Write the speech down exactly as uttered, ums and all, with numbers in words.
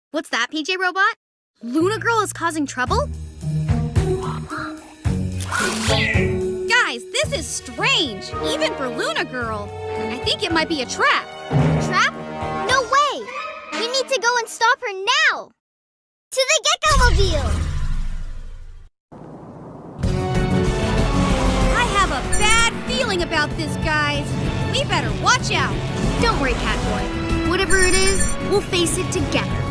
What's that, P J Robot? Luna Girl is causing trouble? Guys, this is strange, even for Luna Girl. I think it might be a trap. Trap? No way! We need to go and stop her now! To the Gecko-mobile! I have a bad feeling about this, guys. We better watch out. Don't worry, Catboy. Whatever it is, we'll face it together.